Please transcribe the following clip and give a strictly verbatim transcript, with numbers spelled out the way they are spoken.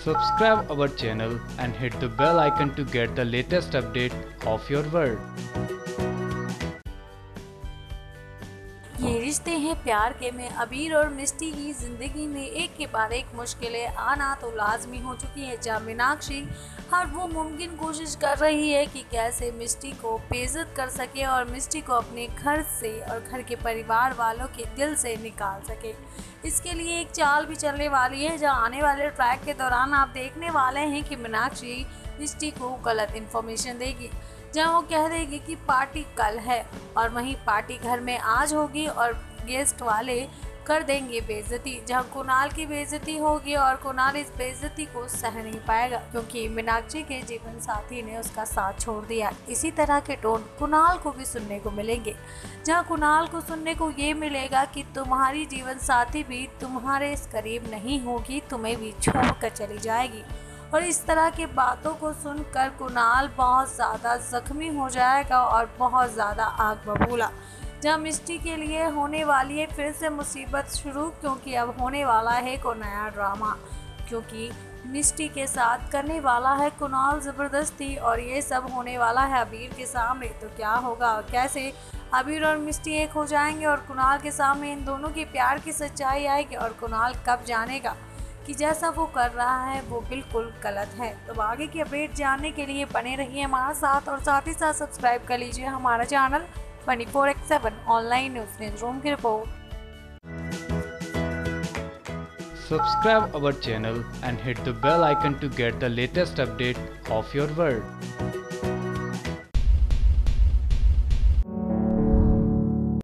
Subscribe our channel and hit the bell icon to get the latest update of your world. ये रिश्ते हैं प्यार के में अबीर और मिष्टी की ज़िंदगी में एक के बाद एक मुश्किलें आना तो लाजमी हो चुकी है, जहाँ मीनाक्षी हर वो मुमकिन कोशिश कर रही है कि कैसे मिष्टी को बेइज्जत कर सके और मिष्टी को अपने घर से और घर के परिवार वालों के दिल से निकाल सके। इसके लिए एक चाल भी चलने वाली है, जहाँ आने वाले ट्रैक के दौरान आप देखने वाले हैं कि मीनाक्षी मिष्टी को गलत इन्फॉर्मेशन देगी, जहाँ वो कह देगी कि पार्टी कल है और वहीं पार्टी घर में आज होगी और गेस्ट वाले कर देंगे बेइज्जती, जहाँ कुणाल की बेइज्जती होगी और कुणाल इस बेइज्जती को सह नहीं पाएगा क्योंकि मीनाक्षी के जीवन साथी ने उसका साथ छोड़ दिया। इसी तरह के टोन कुणाल को भी सुनने को मिलेंगे, जहाँ कुणाल को सुनने को ये मिलेगा कि तुम्हारी जीवन साथी भी तुम्हारे इस करीब नहीं होगी, तुम्हें भी छोड़ कर चली जाएगी। और इस तरह की बातों को सुनकर कुणाल बहुत ज़्यादा ज़ख्मी हो जाएगा और बहुत ज़्यादा आग बबूला, जहाँ मिष्टी के लिए होने वाली है फिर से मुसीबत शुरू, क्योंकि अब होने वाला है को नया ड्रामा, क्योंकि मिष्टी के साथ करने वाला है कुणाल ज़बरदस्ती और ये सब होने वाला है अबीर के सामने। तो क्या होगा और कैसे अबीर और मिष्टी एक हो जाएंगे और कुणाल के सामने इन दोनों के प्यार की सच्चाई आएगी और कुणाल कब जानेगा कि जैसा वो कर रहा है वो बिल्कुल गलत है। तो आगे की अपडेट जानने के लिए बने रहिए हमारे साथ और साथ ही साथ सब्सक्राइब कर लीजिए हमारा channel twenty four X seven online news news room की report. Subscribe our channel and hit the bell icon to get the latest update of your world.